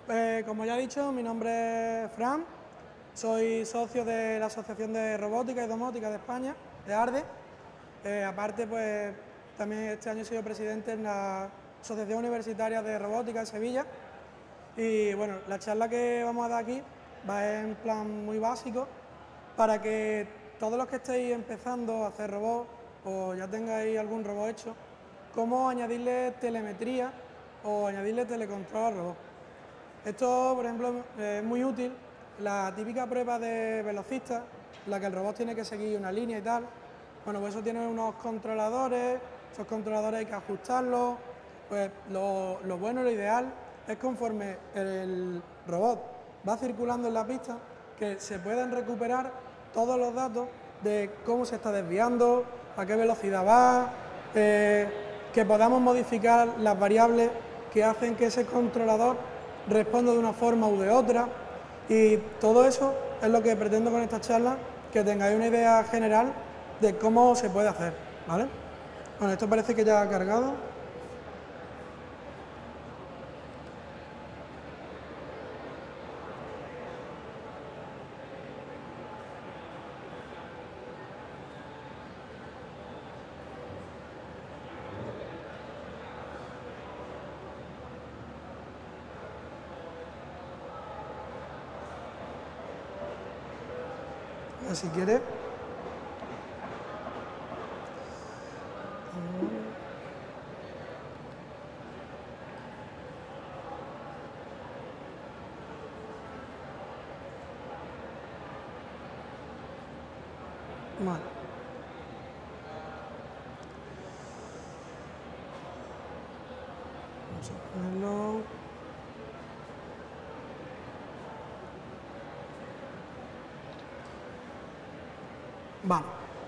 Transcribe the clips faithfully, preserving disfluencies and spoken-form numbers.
Eh, como ya he dicho, mi nombre es Fran, soy socio de la Asociación de Robótica y Domótica de España, de ARDE. Eh, aparte, pues también este año he sido presidente en la Asociación Universitaria de Robótica de Sevilla. Y bueno, la charla que vamos a dar aquí va en plan muy básico para que todos los que estéis empezando a hacer robots o ya tengáis algún robot hecho, cómo añadirle telemetría o añadirle telecontrol al robot. Esto, por ejemplo, es muy útil, la típica prueba de velocista, en la que el robot tiene que seguir una línea y tal. Bueno, pues eso tiene unos controladores, esos controladores hay que ajustarlos. Pues lo, lo bueno, lo ideal, es conforme el robot va circulando en la pista, que se pueden recuperar todos los datos de cómo se está desviando, a qué velocidad va, eh, que podamos modificar las variables que hacen que ese controlador responda de una forma u de otra, y todo eso es lo que pretendo con esta charla, que tengáis una idea general de cómo se puede hacer, ¿vale? Bueno, esto parece que ya ha cargado. Si quiere. Vale. Vamos a ponerlo. Vale.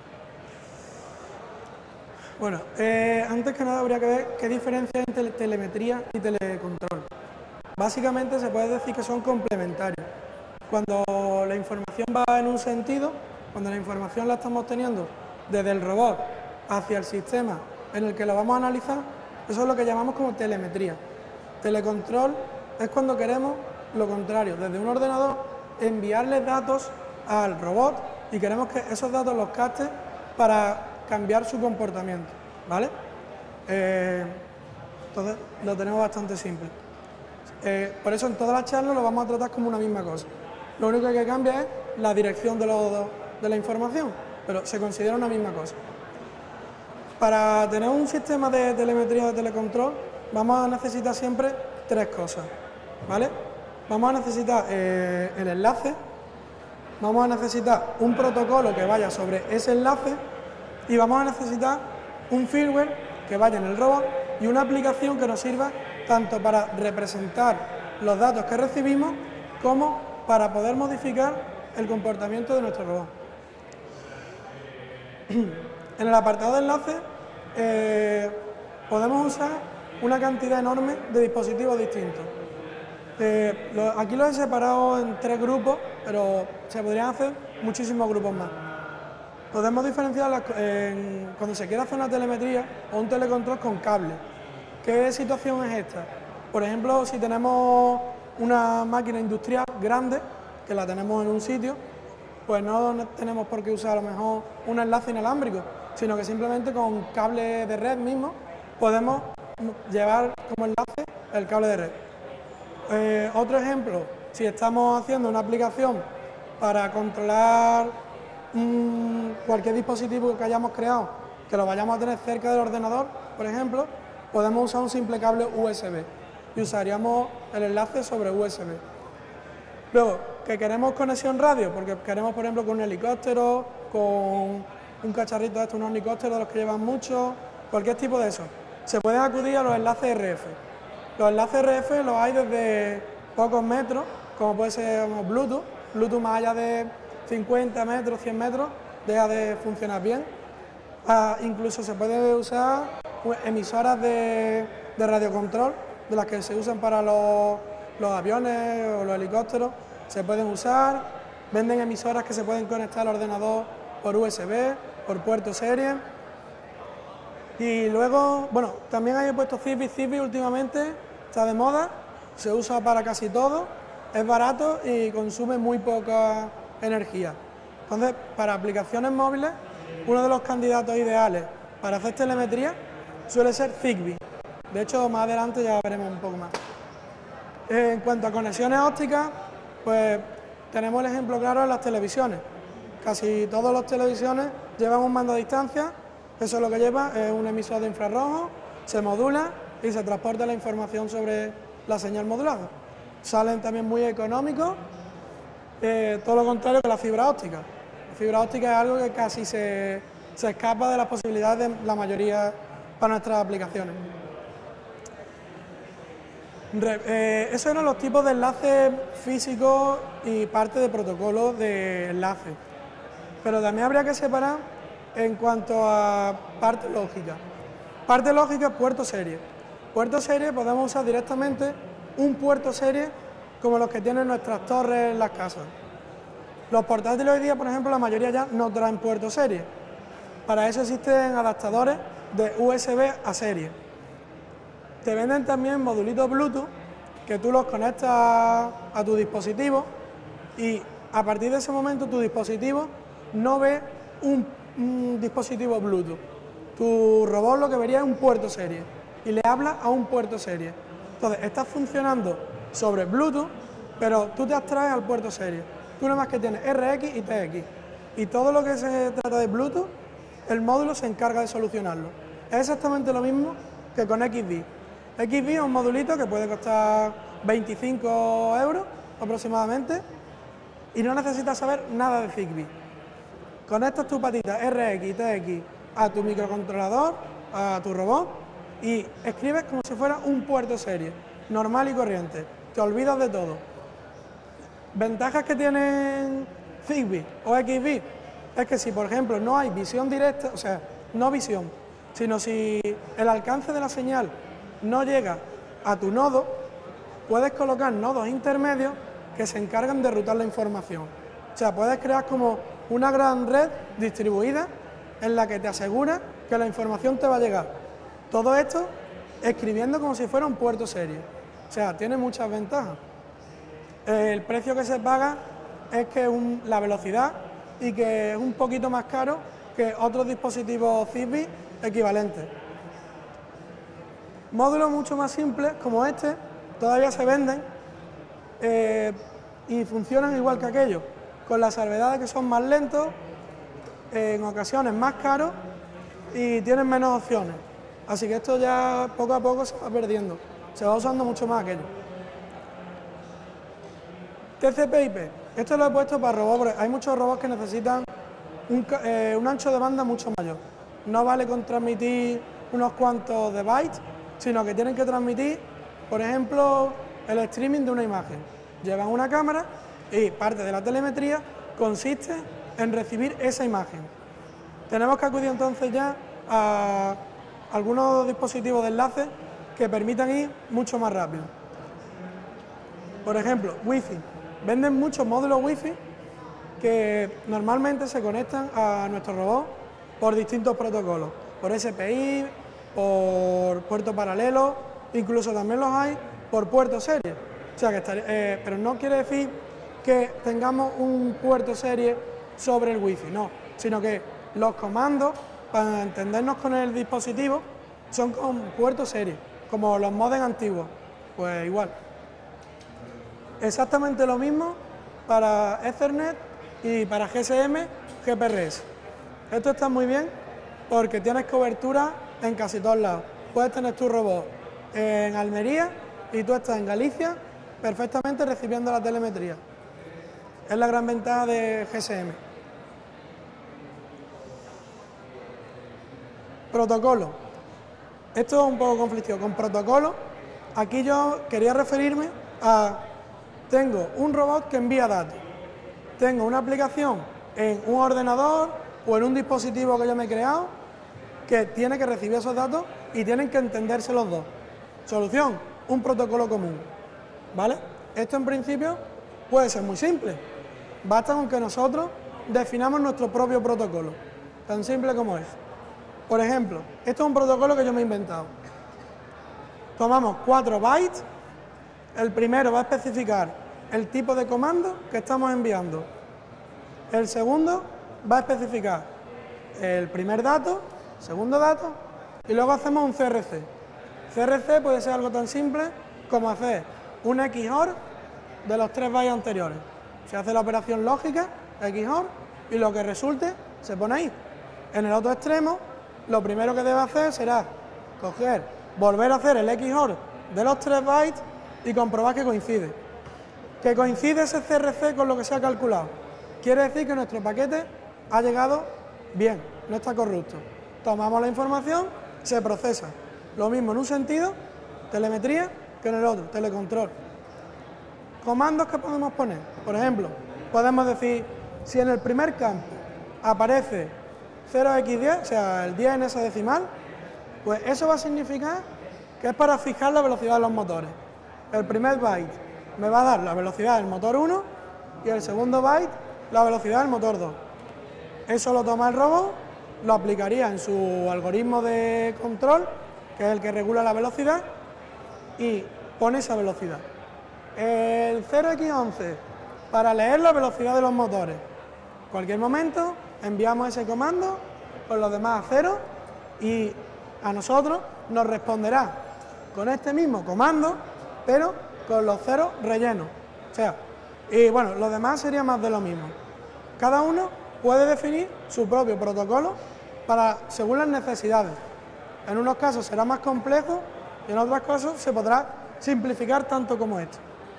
Bueno, eh, antes que nada habría que ver qué diferencia hay entre telemetría y telecontrol. Básicamente se puede decir que son complementarios. Cuando la información va en un sentido, cuando la información la estamos teniendo desde el robot hacia el sistema en el que lo vamos a analizar, eso es lo que llamamos como telemetría. Telecontrol es cuando queremos lo contrario, desde un ordenador enviarle datos al robot y queremos que esos datos los capte para cambiar su comportamiento, ¿vale? Eh, entonces lo tenemos bastante simple. Eh, por eso en todas las charlas lo vamos a tratar como una misma cosa. Lo único que cambia es la dirección de, los, de la información, pero se considera una misma cosa. Para tener un sistema de telemetría o de telecontrol vamos a necesitar siempre tres cosas, ¿vale? Vamos a necesitar eh, el enlace, vamos a necesitar un protocolo que vaya sobre ese enlace y vamos a necesitar un firmware que vaya en el robot y una aplicación que nos sirva tanto para representar los datos que recibimos como para poder modificar el comportamiento de nuestro robot. En el apartado de enlace eh, podemos usar una cantidad enorme de dispositivos distintos. Eh, lo, aquí los he separado en tres grupos, pero se podrían hacer muchísimos grupos más. Podemos diferenciar las, eh, cuando se quiere hacer una telemetría o un telecontrol con cable. ¿Qué situación es esta? Por ejemplo, si tenemos una máquina industrial grande, que la tenemos en un sitio, pues no tenemos por qué usar a lo mejor un enlace inalámbrico, sino que simplemente con cable de red mismo podemos llevar como enlace el cable de red. Eh, otro ejemplo, si estamos haciendo una aplicación para controlar mmm, cualquier dispositivo que hayamos creado, que lo vayamos a tener cerca del ordenador, por ejemplo, podemos usar un simple cable U S B y usaríamos el enlace sobre U S B. Luego, que queremos conexión radio, porque queremos, por ejemplo, con un helicóptero, con un cacharrito de estos, unos helicópteros de los que llevan mucho, cualquier tipo de eso, se pueden acudir a los enlaces R F. Los enlaces R F los hay desde pocos metros, como puede ser Bluetooth. Bluetooth más allá de cincuenta metros, cien metros, deja de funcionar bien. Ah, incluso se puede usar emisoras de, de radiocontrol, de las que se usan para los, los aviones o los helicópteros, se pueden usar. Venden emisoras que se pueden conectar al ordenador por U S B, por puerto serie. Y luego, bueno, también hay puesto Zigbee. Zigbee últimamente está de moda se usa para casi todo, es barato y consume muy poca energía. Entonces, para aplicaciones móviles, uno de los candidatos ideales para hacer telemetría suele ser Zigbee. De hecho, más adelante ya veremos un poco más. En cuanto a conexiones ópticas, pues tenemos el ejemplo claro en las televisiones. Casi todas las televisiones llevan un mando a distancia, eso es lo que lleva, es un emisor de infrarrojo, se modula y se transporta la información sobre la señal modulada. Salen también muy económicos, eh, todo lo contrario que la fibra óptica. La fibra óptica es algo que casi se, se escapa de las posibilidades de la mayoría para nuestras aplicaciones. Re, eh, esos eran los tipos de enlaces físicos y parte de protocolos de enlace. Pero también habría que separar en cuanto a parte lógica. Parte lógica, puerto serie. Puerto serie podemos usar directamente un puerto serie como los que tienen nuestras torres en las casas. Los portátiles hoy día, por ejemplo, la mayoría ya no traen puerto serie. Para eso existen adaptadores de U S B a serie. Te venden también modulitos Bluetooth que tú los conectas a tu dispositivo y a partir de ese momento tu dispositivo no ve un, un dispositivo Bluetooth. Tu robot lo que vería es un puerto serie y le habla a un puerto serie. Entonces, estás funcionando sobre Bluetooth, pero tú te abstraes al puerto serie. Tú nada más que tienes R X y T X. Y todo lo que se trata de Bluetooth, el módulo se encarga de solucionarlo. Es exactamente lo mismo que con X B. X B es un modulito que puede costar veinticinco euros aproximadamente y no necesitas saber nada de Zigbee. Conectas tu patita R X y T X a tu microcontrolador, a tu robot y escribes como si fuera un puerto serie, normal y corriente. Te olvidas de todo. Ventajas que tienen Zigbee o X B es que si, por ejemplo, no hay visión directa, o sea, no visión, sino si el alcance de la señal no llega a tu nodo, puedes colocar nodos intermedios que se encargan de rutar la información. O sea, puedes crear como una gran red distribuida en la que te asegura que la información te va a llegar. Todo esto escribiendo como si fuera un puerto serie. O sea, tiene muchas ventajas. El precio que se paga es que un, la velocidad y que es un poquito más caro que otros dispositivos Zigbee equivalentes. Módulos mucho más simples como este todavía se venden eh, y funcionan igual que aquellos, con la salvedad de que son más lentos, eh, en ocasiones más caros y tienen menos opciones. Así que esto ya poco a poco se va perdiendo, se va usando mucho más aquello. T C P I P, esto lo he puesto para robots, porque hay muchos robots que necesitan un, eh, un ancho de banda mucho mayor. No vale con transmitir unos cuantos de bytes, sino que tienen que transmitir, por ejemplo, el streaming de una imagen. Llevan una cámara y parte de la telemetría consiste en recibir esa imagen. Tenemos que acudir entonces ya a algunos dispositivos de enlace que permitan ir mucho más rápido. Por ejemplo, Wi-Fi. Venden muchos módulos Wi-Fi que normalmente se conectan a nuestro robot por distintos protocolos, por S P I, por puerto paralelo, incluso también los hay por puerto serie. O sea que estaría, eh, pero no quiere decir que tengamos un puerto serie sobre el Wi-Fi, no, sino que los comandos, para entendernos con el dispositivo, son con puerto serie, como los modems antiguos, pues igual. Exactamente lo mismo para Ethernet y para G S M, G P R S. Esto está muy bien porque tienes cobertura en casi todos lados. Puedes tener tu robot en Almería y tú estás en Galicia perfectamente recibiendo la telemetría. Es la gran ventaja de G S M. Protocolo. Esto es un poco conflictivo. Con protocolo, aquí yo quería referirme a... Tengo un robot que envía datos. Tengo una aplicación en un ordenador o en un dispositivo que yo me he creado que tiene que recibir esos datos y tienen que entenderse los dos. Solución, un protocolo común. ¿Vale? Esto en principio puede ser muy simple. Basta con que nosotros definamos nuestro propio protocolo. Tan simple como es. Por ejemplo, esto es un protocolo que yo me he inventado. Tomamos cuatro bytes El primero va a especificar el tipo de comando que estamos enviando. El segundo va a especificar el primer dato, segundo dato, y luego hacemos un C R C. C R C puede ser algo tan simple como hacer un X O R de los tres bytes anteriores. Se hace la operación lógica, X O R, y lo que resulte se pone ahí. En el otro extremo, lo primero que debe hacer será coger, volver a hacer el X O R de los tres bytes y comprobar que coincide. Que coincide ese C R C con lo que se ha calculado. Quiere decir que nuestro paquete ha llegado bien, no está corrupto. Tomamos la información, se procesa. Lo mismo en un sentido, telemetría, que en el otro, telecontrol. Comandos que podemos poner. Por ejemplo, podemos decir, si en el primer campo aparece cero equis diez, o sea, el diez en esa decimal, pues eso va a significar que es para fijar la velocidad de los motores. El primer byte me va a dar la velocidad del motor uno y el segundo byte la velocidad del motor dos. Eso lo toma el robot, lo aplicaría en su algoritmo de control, que es el que regula la velocidad, y pone esa velocidad. El cero equis once, para leer la velocidad de los motores. En cualquier momento enviamos ese comando con los demás a cero y a nosotros nos responderá con este mismo comando, pero con los ceros rellenos. O sea, y bueno, los demás sería más de lo mismo. Cada uno puede definir su propio protocolo para, según las necesidades. En unos casos será más complejo y en otros casos se podrá simplificar tanto como esto.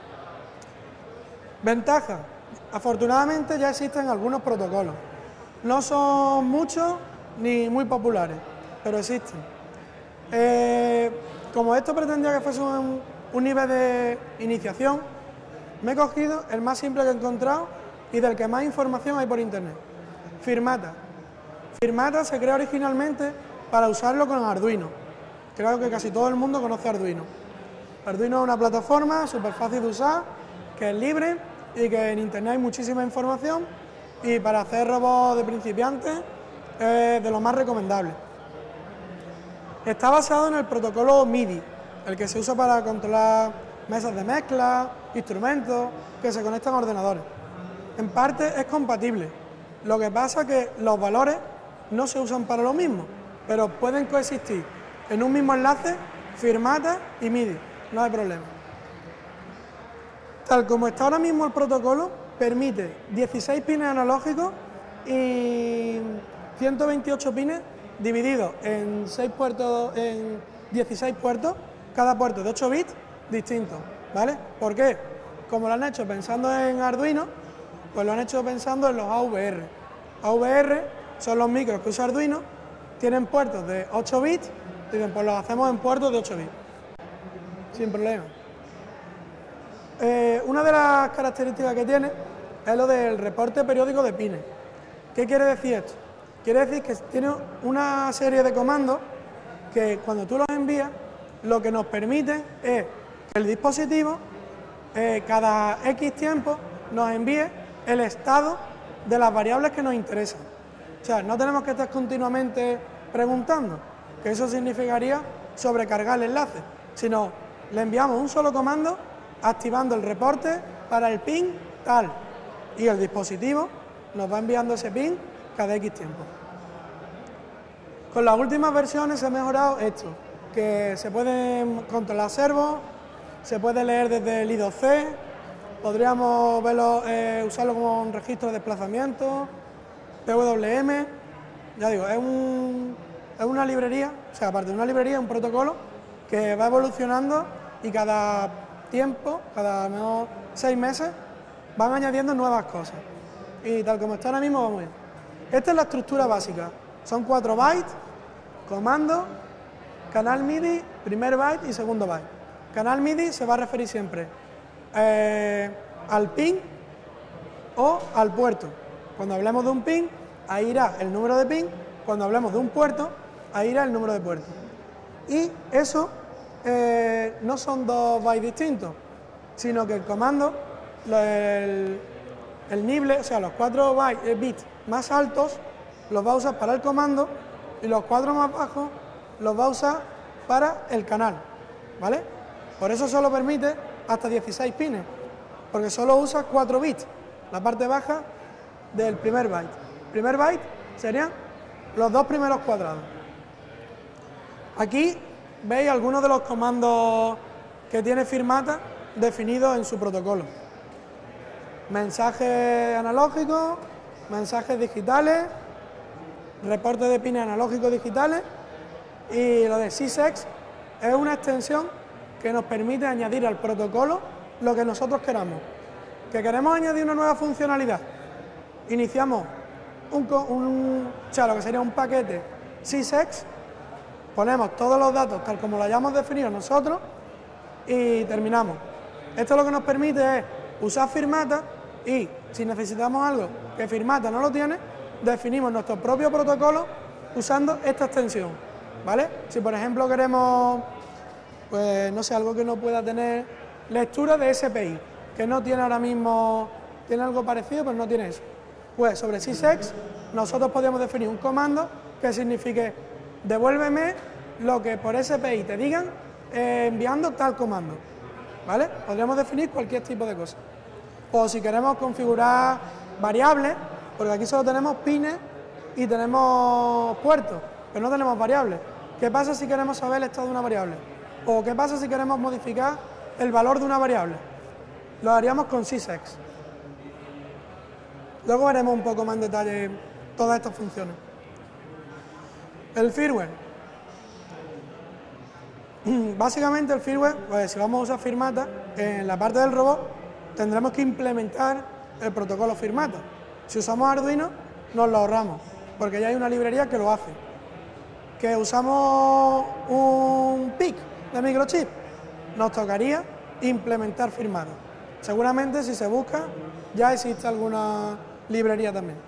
Ventaja. Afortunadamente ya existen algunos protocolos. No son muchos ni muy populares, pero existen. Eh, como esto pretendía que fuese un, un nivel de iniciación, me he cogido el más simple que he encontrado y del que más información hay por internet. Firmata. Firmata se creó originalmente para usarlo con Arduino. Creo que casi todo el mundo conoce Arduino. Arduino es una plataforma súper fácil de usar, que es libre y que en internet hay muchísima información, y para hacer robots de principiantes es de lo más recomendable. Está basado en el protocolo MIDI, el que se usa para controlar mesas de mezcla, instrumentos que se conectan a ordenadores. En parte es compatible, lo que pasa es que los valores no se usan para lo mismo, pero pueden coexistir en un mismo enlace Firmata y MIDI, no hay problema. Tal como está ahora mismo el protocolo, permite dieciséis pines analógicos y ciento veintiocho pines divididos en seis puertos, en dieciséis puertos, cada puerto de ocho bits distintos, ¿vale? ¿Por qué? Como lo han hecho pensando en Arduino, pues lo han hecho pensando en los A V R. A V R son los micros que usa Arduino, tienen puertos de ocho bits, y dicen, pues los hacemos en puertos de ocho bits, sin problema. Eh, una de las características que tiene es lo del reporte periódico de pines. ¿Qué quiere decir esto? Quiere decir que tiene una serie de comandos que cuando tú los envías, lo que nos permite es que el dispositivo eh, cada X tiempo nos envíe el estado de las variables que nos interesan. O sea, no tenemos que estar continuamente preguntando, que eso significaría sobrecargar el enlace, sino le enviamos un solo comando activando el reporte para el pin tal, y el dispositivo nos va enviando ese pin cada X tiempo. Con las últimas versiones se ha mejorado esto, que se pueden controlar servos, se puede leer desde el I dos C, podríamos verlo, eh, usarlo como un registro de desplazamiento, P W M, ya digo, es, un, es una librería, o sea, aparte de una librería, es un protocolo que va evolucionando y cada tiempo, cada menos seis meses, van añadiendo nuevas cosas. Y tal como está ahora mismo, vamos bien. Esta es la estructura básica. Son cuatro bytes, comando, canal MIDI, primer byte y segundo byte. Canal MIDI se va a referir siempre eh, al pin o al puerto. Cuando hablemos de un pin, ahí irá el número de pin. Cuando hablemos de un puerto, ahí irá el número de puerto. Y eso eh, no son dos bytes distintos, sino que el comando, el, el nible, o sea, los cuatro bytes, bits más altos, los va a usar para el comando y los cuatro más bajos los va a usar para el canal, ¿vale? Por eso solo permite hasta dieciséis pines, porque solo usa cuatro bits, la parte baja del primer byte. El primer byte serían los dos primeros cuadrados. Aquí veis algunos de los comandos que tiene Firmata definidos en su protocolo. Mensajes analógicos, mensajes digitales, reportes de pines analógicos digitales, y lo de sysex es una extensión que nos permite añadir al protocolo lo que nosotros queramos. Que queremos añadir una nueva funcionalidad, iniciamos un, un o sea, lo que sería un paquete sysex, ponemos todos los datos tal como lo hayamos definido nosotros y terminamos. Esto lo que nos permite es usar Firmata y si necesitamos algo que Firmata no lo tiene, definimos nuestro propio protocolo usando esta extensión, ¿vale? Si por ejemplo queremos, pues no sé, algo que no pueda tener lectura de S P I, que no tiene ahora mismo, tiene algo parecido pero no tiene eso, pues sobre sysex nosotros podríamos definir un comando que signifique devuélveme lo que por S P I te digan eh, enviando tal comando, ¿vale? Podríamos definir cualquier tipo de cosa. O si queremos configurar variables, porque aquí solo tenemos pines y tenemos puertos, pero no tenemos variables. ¿Qué pasa si queremos saber el estado de una variable? ¿O qué pasa si queremos modificar el valor de una variable? Lo haríamos con sysex. Luego veremos un poco más en detalle todas estas funciones. El firmware. Básicamente el firmware, pues si vamos a usar Firmata, en la parte del robot tendremos que implementar el protocolo Firmata. Si usamos Arduino, nos lo ahorramos, porque ya hay una librería que lo hace. Que usamos un P I C de microchip, nos tocaría implementar Firmata. Seguramente si se busca, ya existe alguna librería también.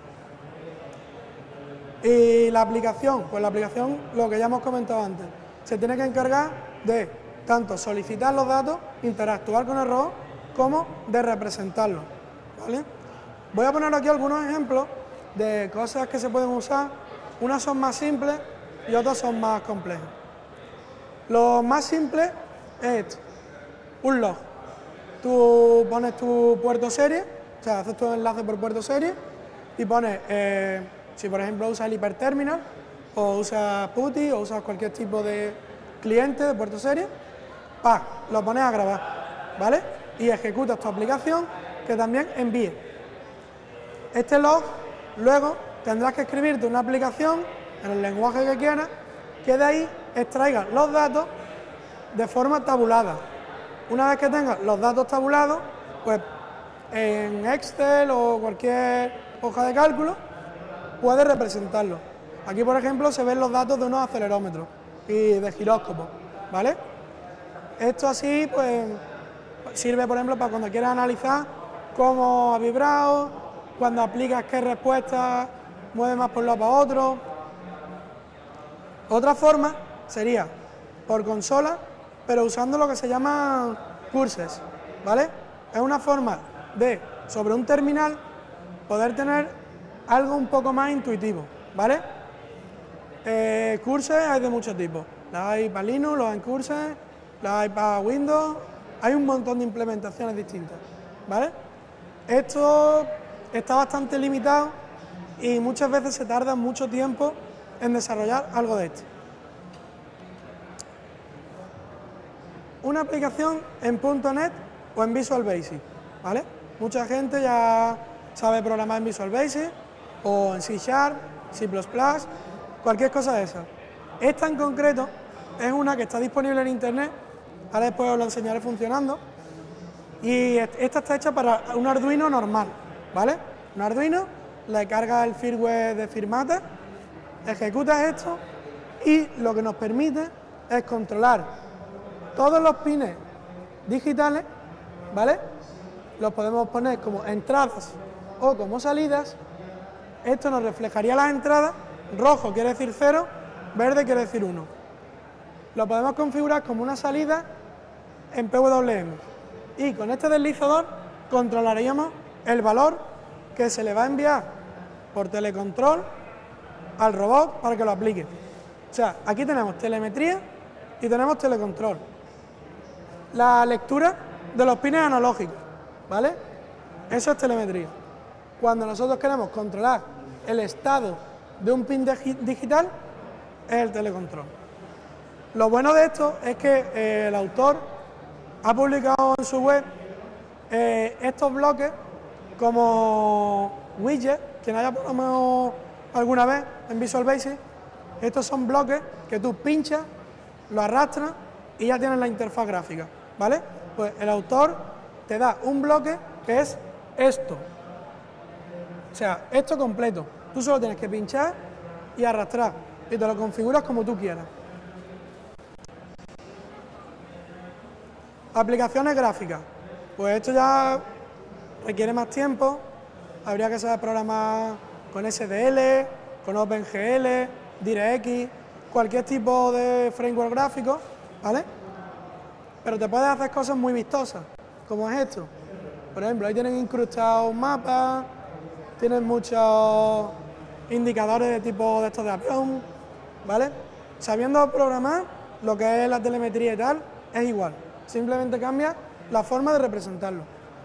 Y la aplicación, pues la aplicación, lo que ya hemos comentado antes, se tiene que encargar de tanto solicitar los datos, interactuar con el robot, como de representarlos, ¿vale? Voy a poner aquí algunos ejemplos de cosas que se pueden usar. Unas son más simples y otras son más complejas. Lo más simple es un log. Tú pones tu puerto serie, o sea, haces tu enlace por puerto serie y pones, eh, si por ejemplo usas el hiperterminal, o usas PuTTY, o usas cualquier tipo de cliente de puerto serie, pa, lo pones a grabar, ¿vale? Y ejecutas tu aplicación que también envíe. Este log, luego tendrás que escribirte una aplicación en el lenguaje que quieras, que de ahí extraiga los datos de forma tabulada. Una vez que tengas los datos tabulados, pues en Excel o cualquier hoja de cálculo, puedes representarlo. Aquí, por ejemplo, se ven los datos de unos acelerómetros y de giróscopos, ¿vale? Esto así, pues, sirve, por ejemplo, para cuando quieras analizar cómo ha vibrado, cuando aplicas qué respuesta mueve más por un lado para otro. Otra forma sería por consola, pero usando lo que se llama curses, ¿vale? Es una forma de, sobre un terminal, poder tener algo un poco más intuitivo, ¿vale? Eh, curses hay de muchos tipos. Las hay para Linux, los hay en curses, las hay para Windows, hay un montón de implementaciones distintas, ¿vale? Esto está bastante limitado y muchas veces se tarda mucho tiempo en desarrollar algo de esto. Una aplicación en punto net o en Visual Basic, ¿vale? Mucha gente ya sabe programar en Visual Basic o en C Sharp, C plus plus, cualquier cosa de esa. Esta en concreto es una que está disponible en internet, ahora después os lo enseñaré funcionando, y esta está hecha para un Arduino normal, ¿vale? Un Arduino, le cargas el firmware de Firmata, ejecutas esto y lo que nos permite es controlar todos los pines digitales, ¿vale? Los podemos poner como entradas o como salidas. Esto nos reflejaría las entradas, rojo quiere decir cero, verde quiere decir uno. Lo podemos configurar como una salida en P W M. Y con este deslizador controlaríamos el valor que se le va a enviar por telecontrol al robot para que lo aplique. O sea, aquí tenemos telemetría y tenemos telecontrol. La lectura de los pines analógicos, ¿vale? Eso es telemetría. Cuando nosotros queremos controlar el estado de un pin digital, es el telecontrol. Lo bueno de esto es que eh, el autor ha publicado en su web eh, estos bloques como widget. Quien haya programado alguna vez en Visual Basic, estos son bloques que tú pinchas, lo arrastras y ya tienes la interfaz gráfica, ¿vale? Pues el autor te da un bloque que es esto, o sea, esto completo. Tú solo tienes que pinchar y arrastrar y te lo configuras como tú quieras. Aplicaciones gráficas, pues esto ya requiere más tiempo, habría que saber programar con S D L, con OpenGL, DirectX, cualquier tipo de framework gráfico, ¿vale? Pero te puedes hacer cosas muy vistosas, como es esto. Por ejemplo, ahí tienen incrustados mapas, tienen muchos indicadores de tipo de estos de avión, ¿vale? Sabiendo programar, lo que es la telemetría y tal, es igual. Simplemente cambia la forma de representarlo.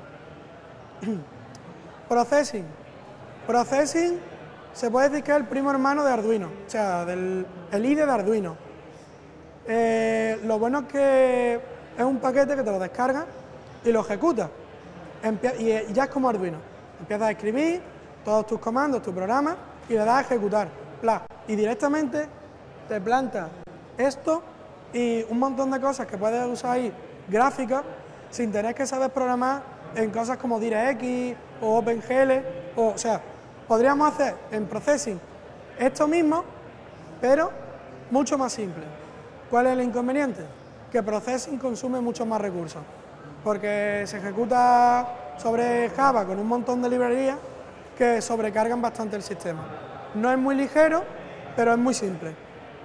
Processing. Processing se puede decir que es el primo hermano de Arduino, o sea, del, el I D E de Arduino. Eh, lo bueno es que es un paquete que te lo descargas y lo ejecutas. Empie y ya es como Arduino. Empiezas a escribir todos tus comandos, tu programa, y le das a ejecutar. Bla, y directamente te planta esto y un montón de cosas que puedes usar ahí, gráficas, sin tener que saber programar en cosas como DirectX o OpenGL, o, o sea, podríamos hacer en Processing esto mismo, pero mucho más simple. ¿Cuál es el inconveniente? Que Processing consume muchos más recursos, porque se ejecuta sobre Java con un montón de librerías que sobrecargan bastante el sistema. No es muy ligero, pero es muy simple.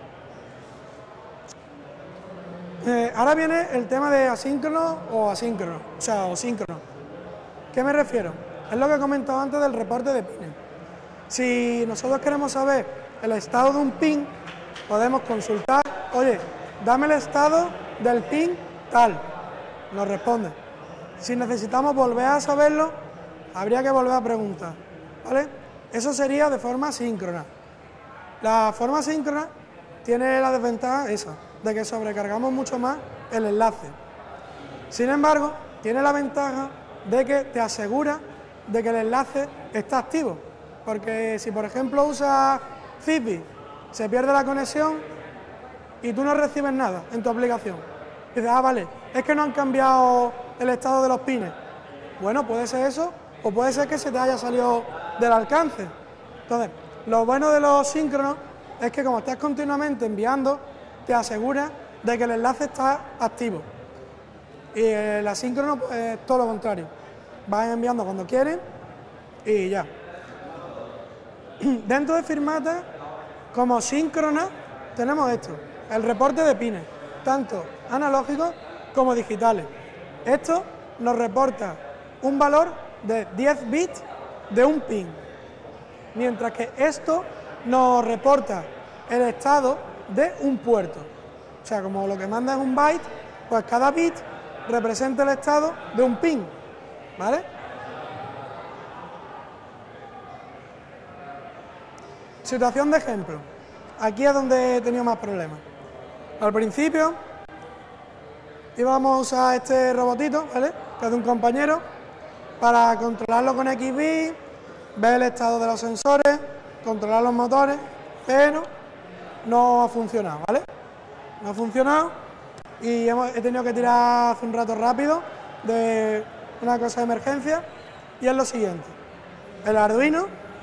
Eh, ahora viene el tema de asíncrono o asíncrono, o sea, o síncrono. ¿Qué me refiero? Es lo que he comentado antes del reporte de pines. Si nosotros queremos saber el estado de un pin, podemos consultar, oye, dame el estado del pin tal, nos responde. Si necesitamos volver a saberlo, habría que volver a preguntar, ¿vale? Eso sería de forma síncrona. La forma síncrona tiene la desventaja esa, de que sobrecargamos mucho más el enlace. Sin embargo, tiene la ventaja de que te asegura de que el enlace está activo, porque si por ejemplo usas Zigbee, se pierde la conexión y tú no recibes nada en tu aplicación. Y dices, ah, vale, es que no han cambiado el estado de los pines. Bueno, puede ser eso, o puede ser que se te haya salido del alcance. Entonces, lo bueno de los síncronos es que como estás continuamente enviando, te asegura de que el enlace está activo. Y el asíncrono pues, es todo lo contrario. Vas enviando cuando quieres y ya. Dentro de Firmata, como síncrona, tenemos esto, el reporte de pines, tanto analógicos como digitales. Esto nos reporta un valor de diez bits de un pin, mientras que esto nos reporta el estado de un puerto. O sea, como lo que manda es un byte, pues cada bit representa el estado de un pin, ¿vale? Situación de ejemplo. Aquí es donde he tenido más problemas. Al principio íbamos a usar este robotito, ¿vale? Que es de un compañero, para controlarlo con X B I, ver el estado de los sensores, controlar los motores, pero no ha funcionado, ¿vale? No ha funcionado y hemos, he tenido que tirar hace un rato rápido de una cosa de emergencia, y es lo siguiente: el Arduino,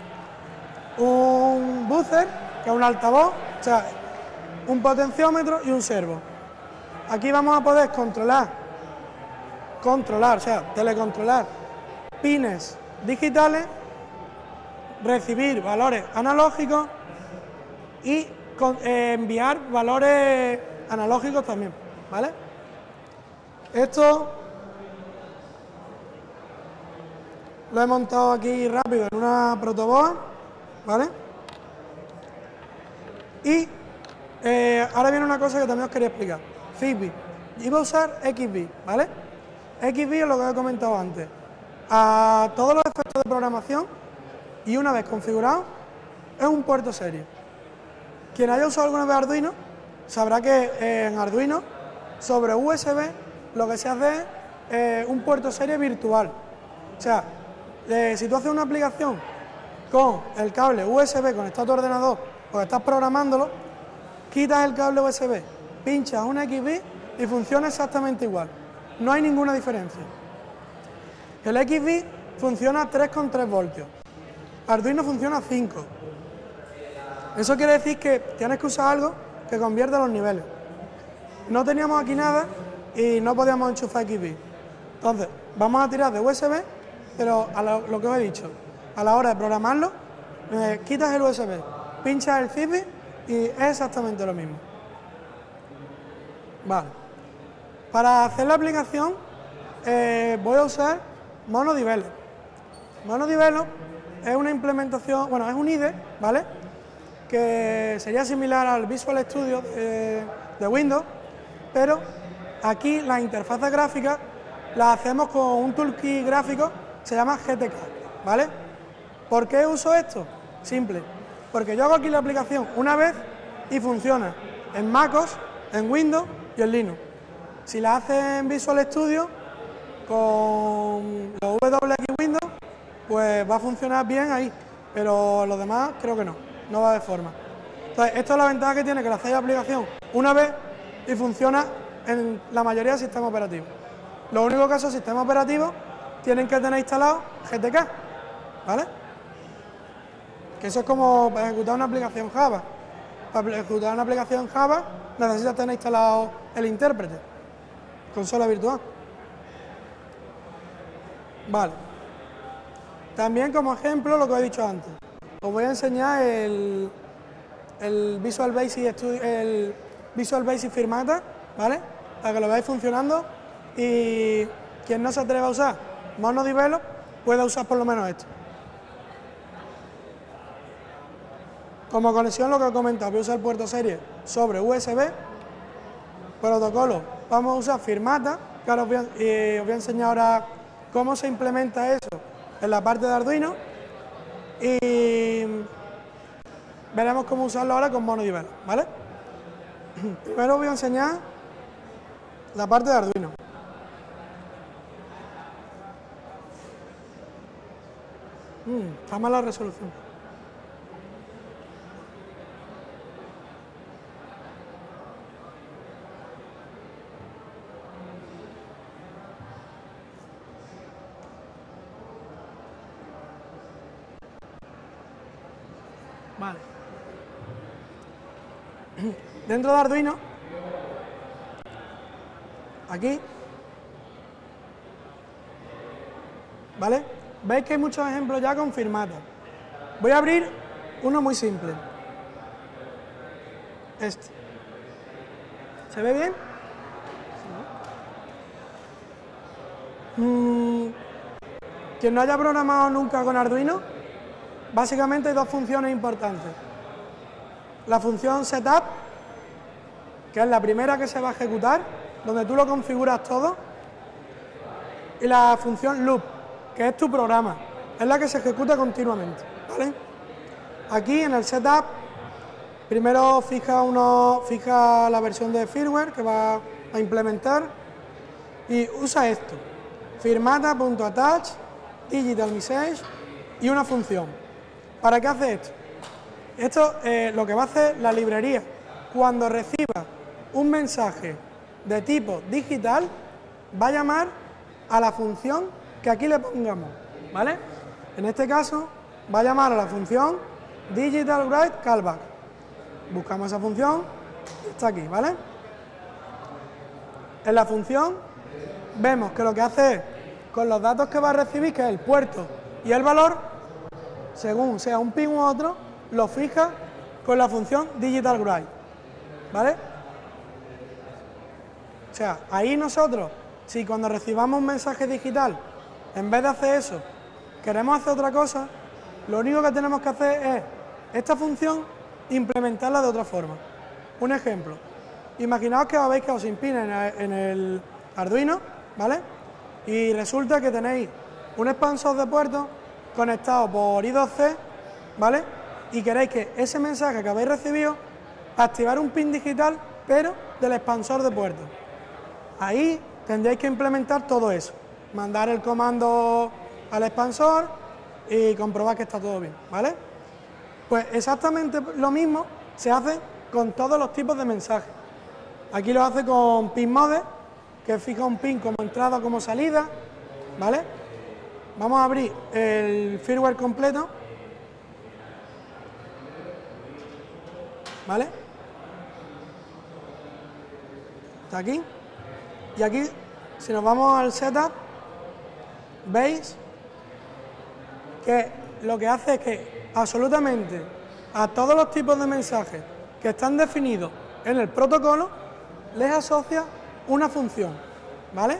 un buzzer, que es un altavoz, o sea, un potenciómetro y un servo. Aquí vamos a poder controlar, controlar, o sea, telecontrolar pines digitales, recibir valores analógicos y con, eh, enviar valores analógicos también, ¿vale? Esto lo he montado aquí rápido en una protoboard, ¿vale? Y eh, ahora viene una cosa que también os quería explicar. Zigbee. Iba a usar X B I, ¿vale? X B es lo que he comentado antes, a todos los efectos de programación y una vez configurado es un puerto serie. Quien haya usado alguna vez Arduino sabrá que eh, en Arduino sobre U S B lo que se hace es eh, un puerto serie virtual. O sea, eh, si tú haces una aplicación con el cable U S B conectado a tu ordenador o estás programándolo, quitas el cable U S B, pinchas una X B y funciona exactamente igual. No hay ninguna diferencia. El X B funciona a tres coma tres voltios. Arduino funciona a cinco. Eso quiere decir que tienes que usar algo que convierta los niveles. No teníamos aquí nada y no podíamos enchufar X B. Entonces, vamos a tirar de U S B, pero a lo, lo que os he dicho, a la hora de programarlo, eh, quitas el U S B, pinchas el Zigbee y es exactamente lo mismo. Vale. Para hacer la aplicación eh, voy a usar MonoDevelop. MonoDevelop es una implementación, bueno, es un I D E, ¿vale? Que sería similar al Visual Studio de, de Windows, pero aquí las interfaces gráficas las hacemos con un toolkit gráfico que se llama G T K, ¿vale? ¿Por qué uso esto? Simple, porque yo hago aquí la aplicación una vez y funciona en MacOS, en Windows y en Linux. Si la haces en Visual Studio con los W X Windows, pues va a funcionar bien ahí, pero los demás creo que no, no va a haber forma. Entonces, esto es la ventaja que tiene, que la hacéis la aplicación una vez y funciona en la mayoría de sistemas operativos. Lo único que esos sistemas operativos tienen que tener instalado G T K, ¿vale? Que eso es como para ejecutar una aplicación Java. Para ejecutar una aplicación Java necesitas tener instalado el intérprete, consola virtual. Vale. También como ejemplo lo que he dicho antes, os voy a enseñar el, el Visual Basic Studio, el Visual Basic Firmata, ¿vale? Para que lo veáis funcionando y quien no se atreva a usar MonoDevelop pueda usar por lo menos esto. Como conexión, lo que he comentado, voy a usar puerto serie sobre U S B. Protocolo, vamos a usar Firmata, que ahora os voy a, y os voy a enseñar ahora cómo se implementa eso en la parte de Arduino y veremos cómo usarlo ahora con MonoDevelop, ¿vale? Primero os voy a enseñar la parte de Arduino. Mm, está mala la resolución. Vale. Dentro de Arduino, aquí, ¿vale? Veis que hay muchos ejemplos ya con Firmata. Voy a abrir uno muy simple. Este. ¿Se ve bien? Sí. Mm, quien no haya programado nunca con Arduino, básicamente hay dos funciones importantes. La función setup, que es la primera que se va a ejecutar, donde tú lo configuras todo, y la función loop, que es tu programa, es la que se ejecuta continuamente, ¿vale? Aquí en el setup, primero fija, uno, fija la versión de firmware que va a implementar y usa esto, firmata.attach, digital message y una función. ¿Para qué hace esto? Esto eh, lo que va a hacer la librería, cuando reciba un mensaje de tipo digital, va a llamar a la función que aquí le pongamos, ¿vale? En este caso, va a llamar a la función digitalWriteCallback. Buscamos esa función, está aquí, ¿vale? En la función vemos que lo que hace es, con los datos que va a recibir, que es el puerto y el valor, según sea un pin u otro, lo fija con la función digitalWrite, ¿vale? O sea, ahí nosotros, si cuando recibamos un mensaje digital, en vez de hacer eso, queremos hacer otra cosa, lo único que tenemos que hacer es esta función implementarla de otra forma. Un ejemplo, imaginaos que habéis quedado sin pin en el Arduino, ¿vale? y resulta que tenéis un expansor de puertos conectado por I dos C, ¿vale? Y queréis que ese mensaje que habéis recibido, activar un pin digital, pero del expansor de puertos. Ahí tendréis que implementar todo eso, mandar el comando al expansor y comprobar que está todo bien, ¿vale? Pues exactamente lo mismo se hace con todos los tipos de mensajes. Aquí lo hace con pin mode, que fija un pin como entrada o como salida, ¿vale? Vamos a abrir el firmware completo, ¿vale? Está aquí. Y aquí, si nos vamos al setup, veis que lo que hace es que absolutamente a todos los tipos de mensajes que están definidos en el protocolo les asocia una función, ¿vale?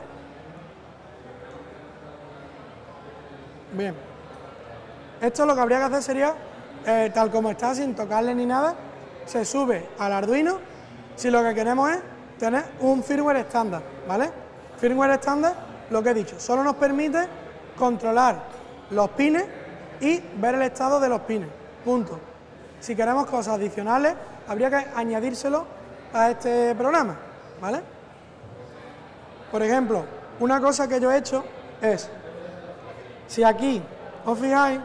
Bien, esto lo que habría que hacer sería, eh, tal como está, sin tocarle ni nada, se sube al Arduino si lo que queremos es tener un firmware estándar, ¿vale? Firmware estándar, lo que he dicho, solo nos permite controlar los pines y ver el estado de los pines, punto. Si queremos cosas adicionales, habría que añadírselo a este programa, ¿vale? Por ejemplo, una cosa que yo he hecho es, si aquí os fijáis,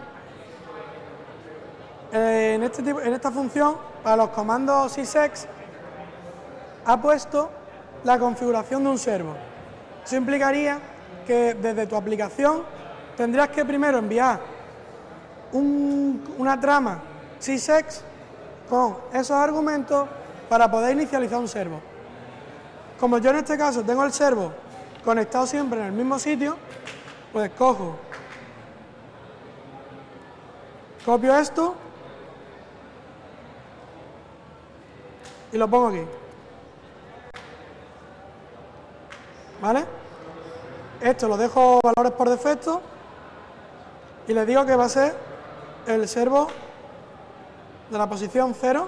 eh, en, este tipo, en esta función, para los comandos sysex, ha puesto la configuración de un servo. Eso implicaría que desde tu aplicación tendrías que primero enviar un, una trama sysex con esos argumentos para poder inicializar un servo. Como yo en este caso tengo el servo conectado siempre en el mismo sitio, pues cojo, copio esto y lo pongo aquí, ¿vale? Esto lo dejo valores por defecto y le digo que va a ser el servo de la posición cero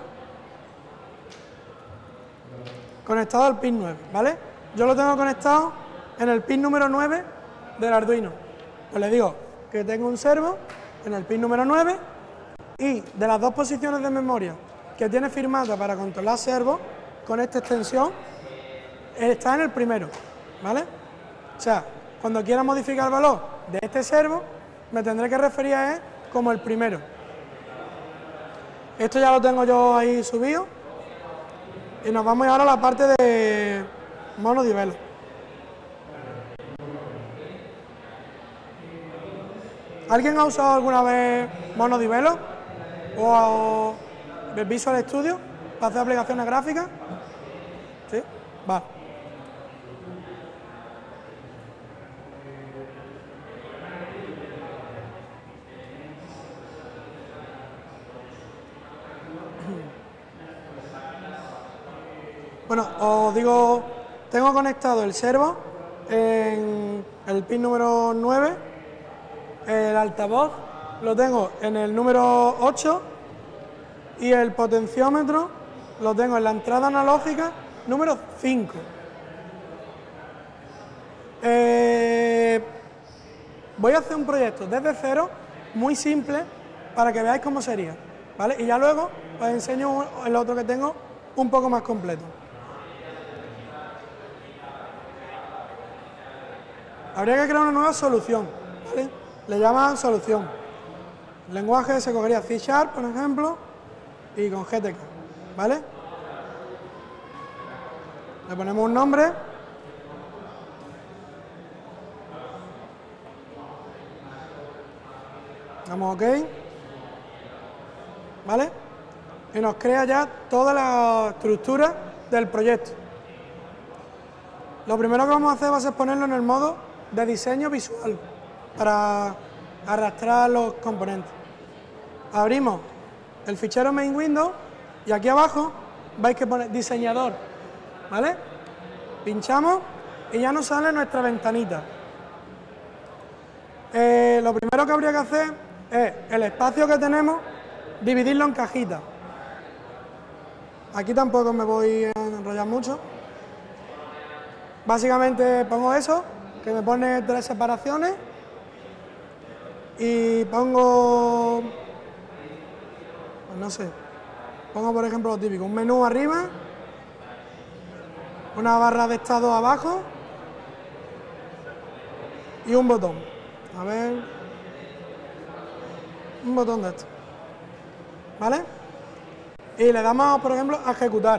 conectado al pin nueve, ¿vale? Yo lo tengo conectado en el pin número nueve del Arduino. Pues le digo que tengo un servo en el pin número nueve y de las dos posiciones de memoria que tiene firmada para controlar servos con esta extensión, está en el primero, ¿vale? O sea, cuando quiera modificar el valor de este servo, me tendré que referir a él como el primero. Esto ya lo tengo yo ahí subido y nos vamos ahora a la parte de monodivelo. ¿Alguien ha usado alguna vez monodivelo o Visual Studio para hacer aplicaciones gráficas? ¿Sí? Vale. Bueno, os digo, tengo conectado el servo en el pin número nueve, el altavoz lo tengo en el número ocho y el potenciómetro lo tengo en la entrada analógica número cinco. Eh, voy a hacer un proyecto desde cero, muy simple, para que veáis cómo sería, ¿vale? Y ya luego os enseño el otro que tengo un poco más completo. Habría que crear una nueva solución, ¿vale? Le llaman solución. El lenguaje se cogería C Sharp, por ejemplo, y con G T K, ¿vale? Le ponemos un nombre. Damos OK, ¿vale? Y nos crea ya toda la estructura del proyecto. Lo primero que vamos a hacer va a ser ponerlo en el modo de diseño visual para arrastrar los componentes. Abrimos el fichero main window y aquí abajo vais que poner diseñador, ¿vale? Pinchamos y ya nos sale nuestra ventanita. Eh, lo primero que habría que hacer es el espacio que tenemos, dividirlo en cajitas. Aquí tampoco me voy a enrollar mucho. Básicamente pongo eso que me pone tres separaciones y pongo, pues no sé, pongo por ejemplo lo típico, un menú arriba, una barra de estado abajo y un botón. A ver, un botón de esto, ¿vale? Y le damos, por ejemplo, a ejecutar,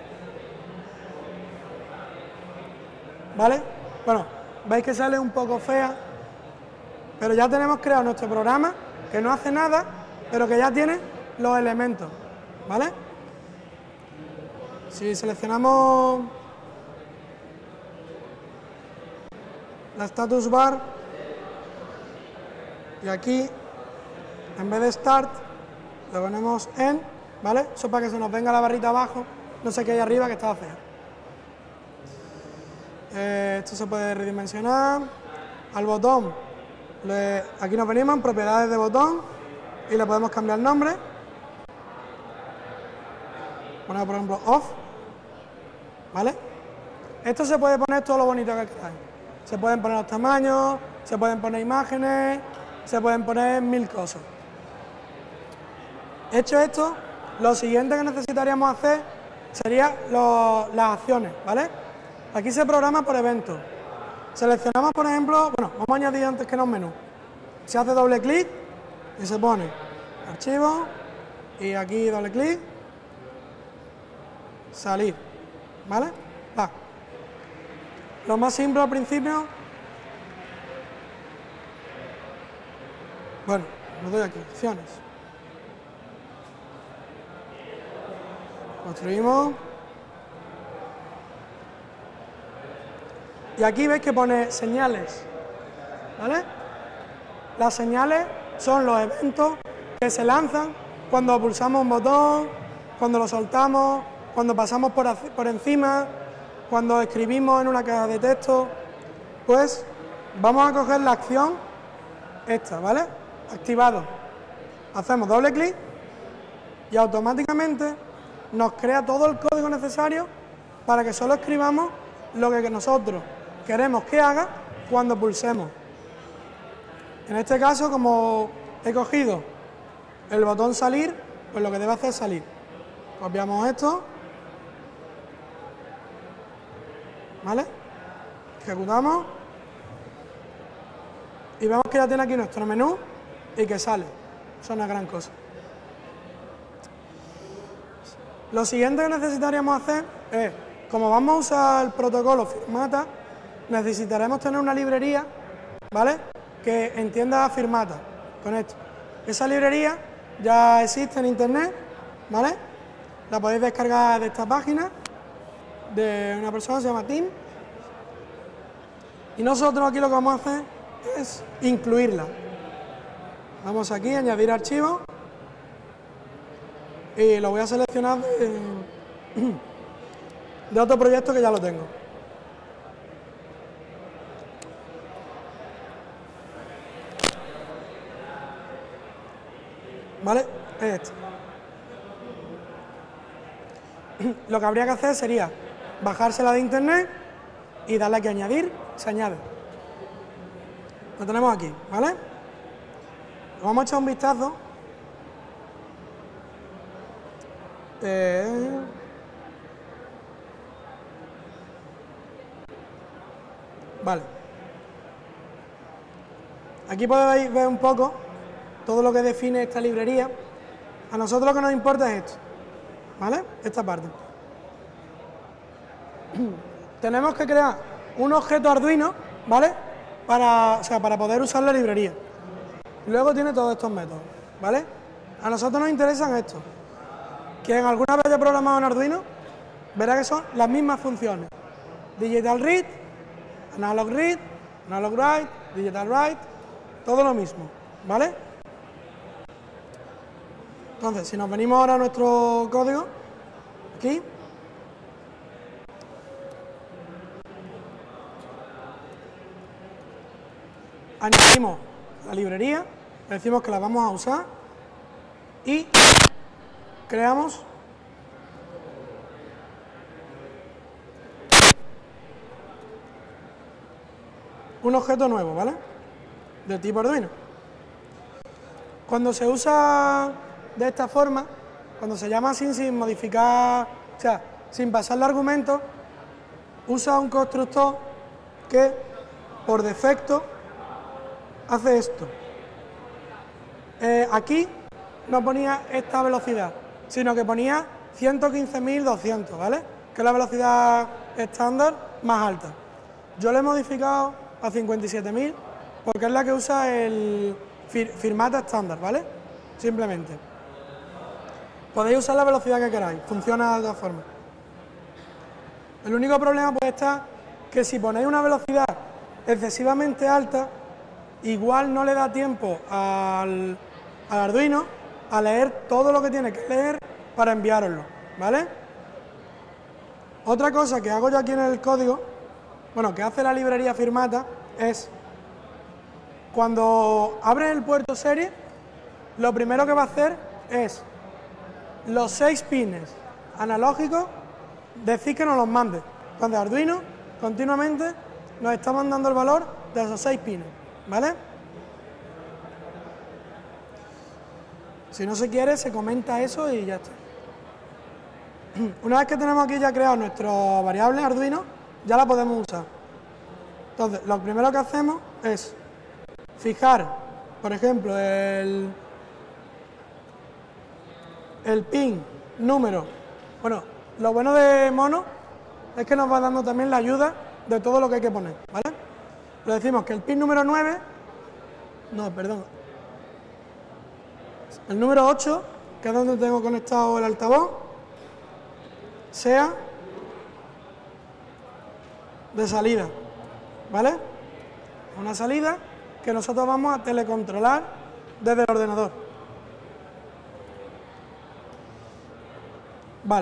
¿vale? Bueno, veis que sale un poco fea, pero ya tenemos creado nuestro programa, que no hace nada, pero que ya tiene los elementos, ¿vale? Si seleccionamos la status bar y aquí, en vez de start, le ponemos en, ¿vale? Eso para que se nos venga la barrita abajo, no sé qué hay arriba que estaba fea. Eh, esto se puede redimensionar. Al botón, le, aquí nos venimos en propiedades de botón y le podemos cambiar el nombre. Poner por ejemplo off, ¿vale? Esto se puede poner todo lo bonito que queráis. Se pueden poner los tamaños, se pueden poner imágenes, se pueden poner mil cosas. Hecho esto, lo siguiente que necesitaríamos hacer sería lo, las acciones, ¿vale? Aquí se programa por evento. Seleccionamos, por ejemplo, bueno, vamos a añadir antes que no un menú. Se hace doble clic y se pone archivo y aquí doble clic, salir, ¿vale? Va. Lo más simple al principio, bueno, lo doy aquí, opciones. Construimos. Y aquí veis que pone señales, ¿vale? Las señales son los eventos que se lanzan cuando pulsamos un botón, cuando lo soltamos, cuando pasamos por, por encima, cuando escribimos en una caja de texto. Pues vamos a coger la acción esta, ¿vale? Activado. Hacemos doble clic y automáticamente nos crea todo el código necesario para que solo escribamos lo que nosotros queremos que haga cuando pulsemos. En este caso, como he cogido el botón salir, pues lo que debe hacer es salir. Copiamos esto, ¿vale? Ejecutamos y vemos que ya tiene aquí nuestro menú y que sale. Eso es una gran cosa. Lo siguiente que necesitaríamos hacer es, como vamos a usar el protocolo Firmata, necesitaremos tener una librería, ¿vale?, que entienda Firmata con esto. Esa librería ya existe en internet, ¿vale? La podéis descargar de esta página de una persona que se llama Tim. Y nosotros aquí lo que vamos a hacer es incluirla. Vamos aquí, añadir archivo. Y lo voy a seleccionar de, de otro proyecto que ya lo tengo. ¿Vale? Es este. Lo que habría que hacer sería bajársela de internet y darle aquí a añadir, se añade. Lo tenemos aquí, ¿vale? Vamos a echar un vistazo. Eh... Vale. Aquí podéis ver un poco todo lo que define esta librería. A nosotros lo que nos importa es esto, ¿vale? Esta parte. Tenemos que crear un objeto Arduino, ¿vale? Para, o sea, para poder usar la librería. Luego tiene todos estos métodos, ¿vale? A nosotros nos interesan estos. Quien alguna vez haya programado en Arduino, verá que son las mismas funciones. Digital read, analog read, analog write, digital write, todo lo mismo, ¿vale? Entonces, si nos venimos ahora a nuestro código, aquí, añadimos la librería, le decimos que la vamos a usar y creamos un objeto nuevo, ¿vale? De tipo Arduino. Cuando se usa de esta forma, cuando se llama así sin modificar, o sea, sin pasarle argumentos, usa un constructor que por defecto hace esto. Eh, aquí no ponía esta velocidad, sino que ponía ciento quince mil doscientos, ¿vale? Que es la velocidad estándar más alta. Yo le he modificado a cincuenta y siete mil porque es la que usa el fir firmata estándar, ¿vale? Simplemente. Podéis usar la velocidad que queráis, funciona de todas formas. El único problema puede estar que si ponéis una velocidad excesivamente alta, igual no le da tiempo al, al Arduino a leer todo lo que tiene que leer para enviároslo, ¿vale? Otra cosa que hago yo aquí en el código, bueno, que hace la librería firmata, es cuando abres el puerto serie, lo primero que va a hacer es los seis pines analógicos, decir que nos los mande. Entonces Arduino continuamente nos está mandando el valor de esos seis pines, ¿vale? Si no se quiere, se comenta eso y ya está. Una vez que tenemos aquí ya creado nuestra variable Arduino, ya la podemos usar. Entonces, lo primero que hacemos es fijar, por ejemplo, el, el pin número. Bueno, lo bueno de Mono es que nos va dando también la ayuda de todo lo que hay que poner, ¿vale? Le decimos que el pin número nueve, no, perdón, el número ocho, que es donde tengo conectado el altavoz, sea de salida, ¿vale? Una salida que nosotros vamos a telecontrolar desde el ordenador. Vale.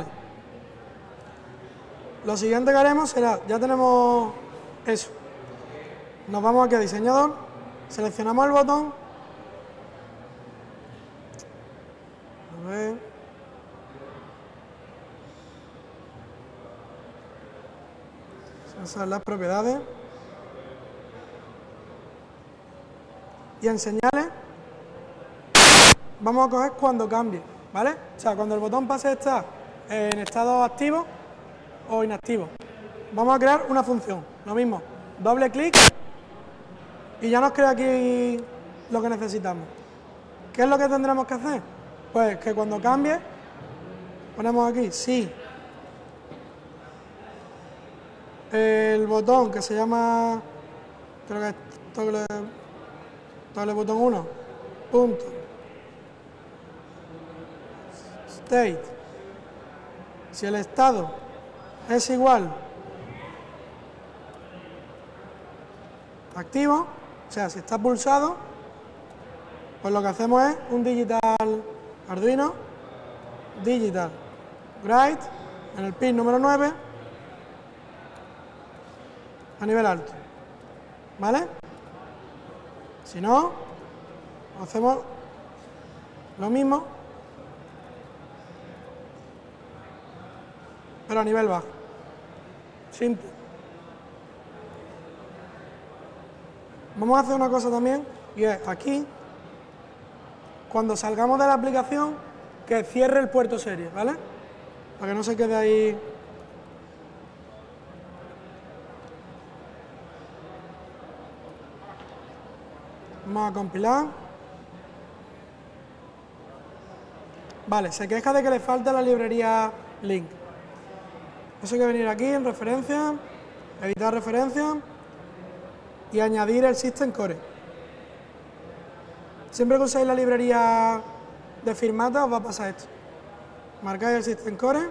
Lo siguiente que haremos será, ya tenemos eso. Nos vamos aquí a diseñador, seleccionamos el botón. A ver. Sensar las propiedades. Y en señales vamos a coger cuando cambie, ¿vale? O sea, cuando el botón pase a estar en estado activo o inactivo. Vamos a crear una función, lo mismo, doble clic y ya nos crea aquí lo que necesitamos. ¿Qué es lo que tendremos que hacer? Pues que cuando cambie, ponemos aquí, sí, el botón que se llama, creo que es toggle, toggle botón uno, punto, state, si el estado es igual activo, o sea, si está pulsado, pues lo que hacemos es un digital Arduino, digital write en el pin número nueve a nivel alto, ¿vale? Si no, hacemos lo mismo, pero a nivel bajo, simple. Vamos a hacer una cosa también, y es aquí, cuando salgamos de la aplicación, que cierre el puerto serie, ¿vale? Para que no se quede ahí. Vamos a compilar. Vale, se queja de que le falta la librería link. Eso hay que venir aquí en referencia, editar referencia y añadir el system core. Siempre que uséis la librería de firmata os va a pasar esto. Marcáis el system core.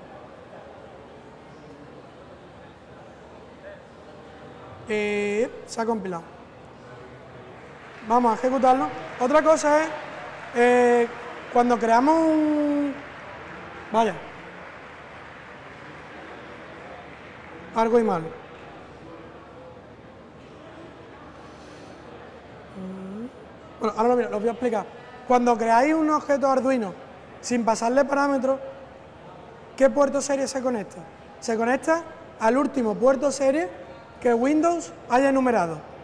Y se ha compilado. Vamos a ejecutarlo. Otra cosa es eh, cuando creamos un... Vaya. Algo y malo. Bueno, ahora lo, mira, lo voy a explicar. Cuando creáis un objeto Arduino sin pasarle parámetros, ¿qué puerto serie se conecta? Se conecta al último puerto serie que Windows haya enumerado.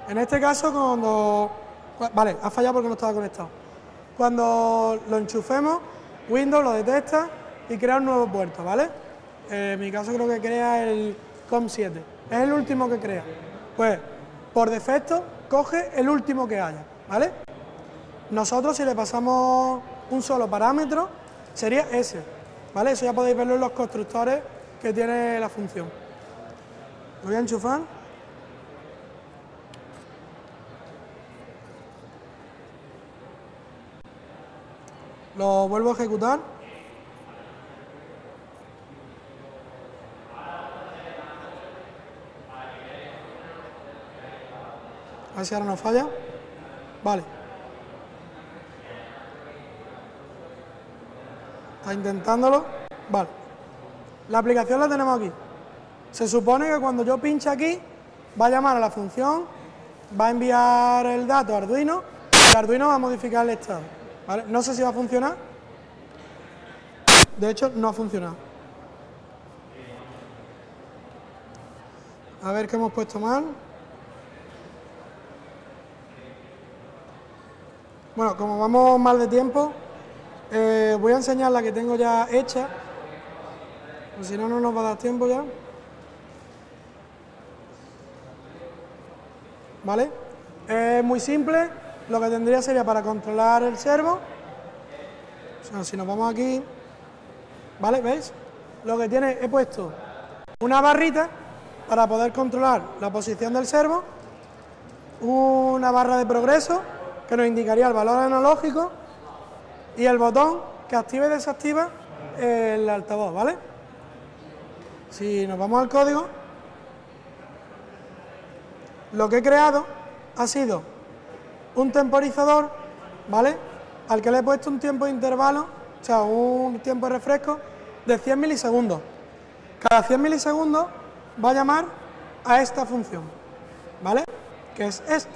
En este caso, cuando... Vale, ha fallado porque no estaba conectado. Cuando lo enchufemos, Windows lo detecta y crea un nuevo puerto, ¿vale? Eh, en mi caso creo que crea el COM siete. Es el último que crea. Pues, por defecto, coge el último que haya, ¿vale? Nosotros, si le pasamos un solo parámetro, sería ese, ¿vale? Eso ya podéis verlo en los constructores que tiene la función. Lo voy a enchufar. Lo vuelvo a ejecutar. A ver si ahora no falla. Vale. Está intentándolo. Vale. La aplicación la tenemos aquí. Se supone que cuando yo pinche aquí, va a llamar a la función, va a enviar el dato a Arduino, y el Arduino va a modificar el estado. ¿Vale? No sé si va a funcionar. De hecho, no ha funcionado. A ver qué hemos puesto mal. Bueno, como vamos mal de tiempo, eh, voy a enseñar la que tengo ya hecha, pues si no, no nos va a dar tiempo ya. ¿Vale? Es muy simple, lo que tendría sería para controlar el servo. O sea, si nos vamos aquí, ¿vale? ¿Veis? Lo que tiene, he puesto una barrita para poder controlar la posición del servo, una barra de progreso que nos indicaría el valor analógico y el botón que activa y desactiva el altavoz, ¿vale? Si nos vamos al código, lo que he creado ha sido un temporizador, ¿vale? Al que le he puesto un tiempo de intervalo, o sea, un tiempo de refresco de cien milisegundos. Cada cien milisegundos va a llamar a esta función, ¿vale? Que es esta.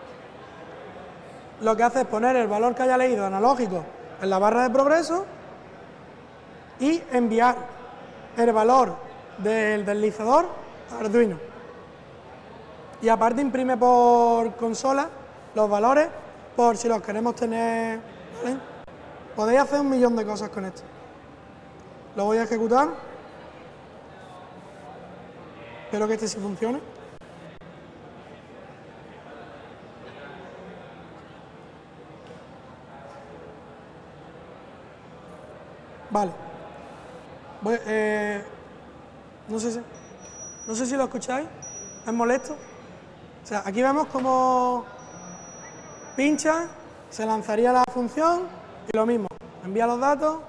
Lo que hace es poner el valor que haya leído analógico en la barra de progreso y enviar el valor del deslizador a Arduino. Y aparte imprime por consola los valores por si los queremos tener, ¿vale? Podéis hacer un millón de cosas con esto. Lo voy a ejecutar. Espero que este sí funcione. Vale. Voy, eh, no sé si, no sé si lo escucháis. ¿Es molesto? O sea, aquí vemos cómo pincha, se lanzaría la función y lo mismo, envía los datos,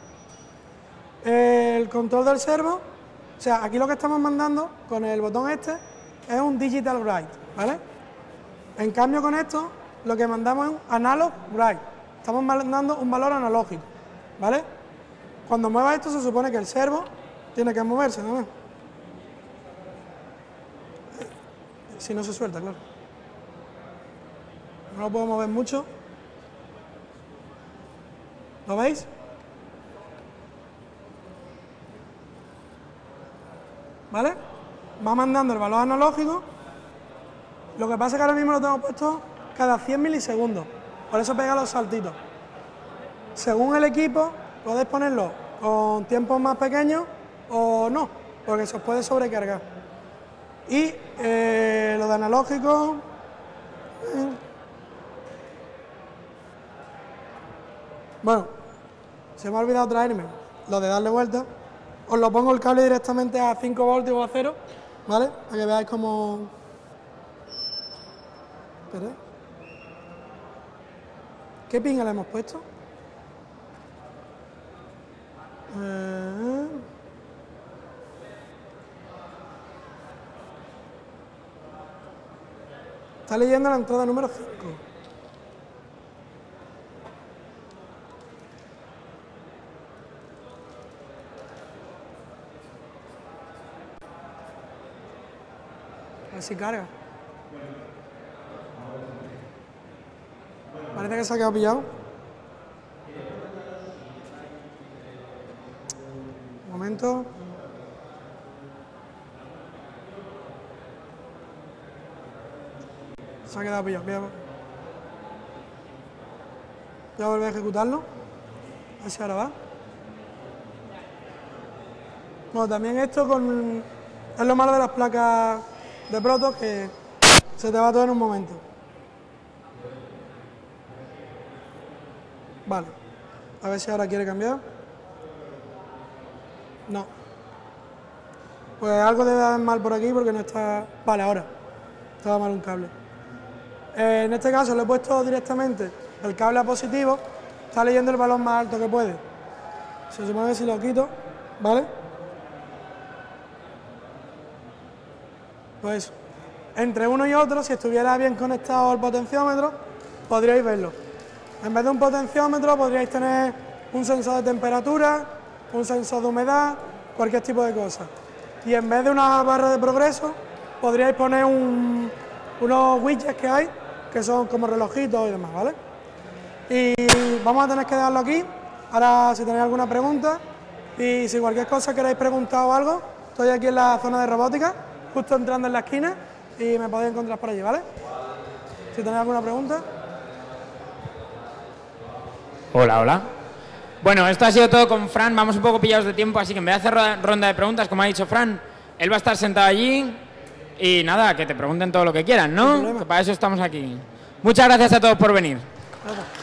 el control del servo. O sea, aquí lo que estamos mandando con el botón este es un digital write, ¿vale? En cambio con esto lo que mandamos es un analog write. Estamos mandando un valor analógico, ¿vale? Cuando mueva esto se supone que el servo tiene que moverse, ¿no? Si no se suelta, claro. No lo puedo mover mucho. ¿Lo veis? ¿Vale? Va mandando el valor analógico. Lo que pasa es que ahora mismo lo tengo puesto cada cien milisegundos. Por eso pega los saltitos. Según el equipo, podéis ponerlo con tiempos más pequeños o no, porque se os puede sobrecargar. Y eh, lo de analógico... Eh, bueno, se me ha olvidado traerme lo de darle vuelta. Os lo pongo el cable directamente a cinco voltios o a cero, ¿vale? Para que veáis cómo... Espera. ¿Qué pinga le hemos puesto? Eh... Está leyendo la entrada número cinco. A ver si carga. Parece que se ha quedado pillado. Un momento. se ha quedado pillado. Voy a, voy a volver a ejecutarlo. A ver si ahora va. Bueno, también esto con es lo malo de las placas de Protoss, que se te va todo en un momento. Vale. A ver si ahora quiere cambiar. No. Pues algo debe dar mal por aquí porque no está... Vale, ahora. Estaba mal un cable. Eh, en este caso le he puesto directamente el cable a positivo. Está leyendo el valor más alto que puede. Se supone que si lo quito, ¿vale? Pues entre uno y otro, si estuviera bien conectado el potenciómetro, podríais verlo. En vez de un potenciómetro podríais tener un sensor de temperatura, un sensor de humedad, cualquier tipo de cosa. Y en vez de una barra de progreso, podríais poner un, unos widgets que hay, que son como relojitos y demás, ¿vale? Y vamos a tener que dejarlo aquí. Ahora, si tenéis alguna pregunta, y si cualquier cosa queréis preguntar o algo, estoy aquí en la zona de robótica, justo entrando en la esquina, y me podéis encontrar por allí, ¿vale? Si tenéis alguna pregunta. Hola, hola. Bueno, esto ha sido todo con Fran. Vamos un poco pillados de tiempo, así que en vez de hacer ronda de preguntas, como ha dicho Fran, él va a estar sentado allí y nada, que te pregunten todo lo que quieran, ¿no? Que para eso estamos aquí. Muchas gracias a todos por venir. Gracias.